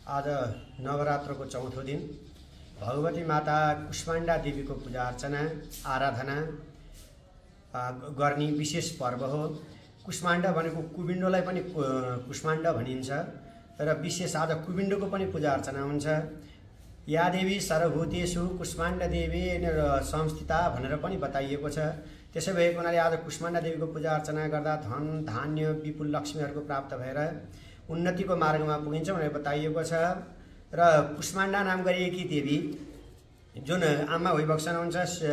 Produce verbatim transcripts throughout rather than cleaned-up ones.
आज नवरात्रको चौथो दिन भगवती माता कुष्माण्डा देवीको पूजा अर्चना आराधना गर्ने विशेष पर्व हो। कुष्माण्डा भनेको कुबिण्डोलाई पनि कुष्माण्डा भनिन्छ र विशेष आज कुबिण्डोको पनि पूजा अर्चना हुन्छ। या देवी सर्वभूतेषु कुष्माण्डा देवी संस्थिता भनेर पनि बताइएको छ। त्यसै भएको हुनाले आज कुष्माण्डा देवीको पूजा अर्चना गर्दा धन धान्य विपुल लक्ष्मीहरूको प्राप्त भएर उन्नतिको मार्गमा पुगिन्छ भनेर बताइएको छ। र कुष्माण्डा नाम गरिएकी देवी जुन आमा भइबक्सन हुन्छ,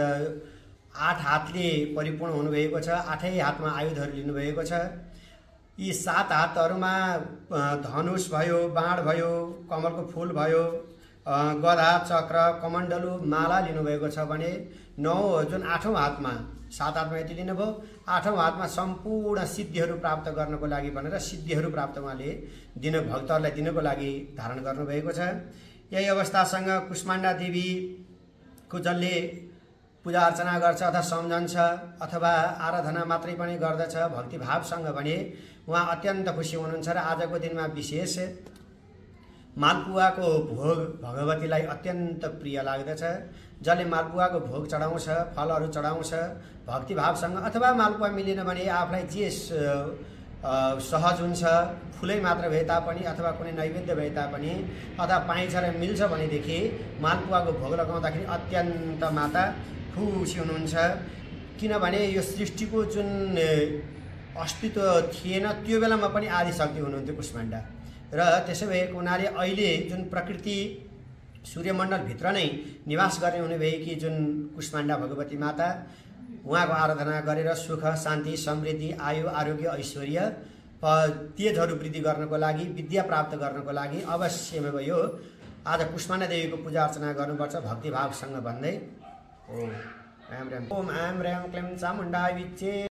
आठ हातले परिपूर्ण हुनुभएको छ। आठै हातमा आयुधहरू लिनुभएको छ। यी सात हातहरूमा धनुष भयो, बाण भयो, कमलको फूल भयो, गदा चक्र कमण्डलु माला लिनुभएको छ भने नौ जुन आठौँ हातमा, सात हातमा यति लिनुभयो, आठौँ हातमा सम्पूर्ण सिद्धिहरू प्राप्त गर्नको लागि भनेर सिद्धिहरू प्राप्त उहाँले दिन भक्तहरूलाई दिनको लागि धारण गर्नुभएको छ। यही अवस्थासँग कुष्माण्डा देवीको जसले पूजा अर्चना गर्छ अथवा सम्झन्छ अथवा आराधना मात्रै पनि गर्दछ भक्तिभावसँग भने उहाँ अत्यन्त खुसी हुनुहुन्छ। र आजको दिनमा विशेष मालपुवाको भोग भगवतीलाई अत्यन्त प्रिय लाग्दछ। जसले मालपुवाको भोग चढाउँछ, फलहरू चढाउँछ भक्तिभावसँग, अथवा मालपुवा मिलेन भने आफूलाई जे सहज हुन्छ, फुलै मात्र भए तापनि अथवा कुनै नैवेद्य भए तापनि अथवा पाइन्छ र मिल्छ भनेदेखि मालपुवाको भोग लगाउँदाखेरि अत्यन्त माता खुसी हुनुहुन्छ। किनभने यो सृष्टिको जुन अस्तित्व थिएन त्यो बेलामा पनि आदिशक्ति हुनुहुन्थ्यो कुष्माण्डा। र त्यसै भएको हुनाले अहिले जुन प्रकृति सूर्यमण्डलभित्र नै निवास गर्ने हुनुभएकी जुन कुष्माण्डा भगवती माता, उहाँको आराधना गरेर सुख शान्ति समृद्धि आयु आरोग्य ऐश्वर्य तेजहरू वृद्धि गर्नको लागि, विद्या प्राप्त गर्नको लागि अवश्यमेव यो आज कुष्माण्डा देवीको पूजा अर्चना गर्नुपर्छ भक्तिभावसँग भन्दै ओम आम र्याम ओम आम र्याम क्लीम चामुण्डाय विच्चे।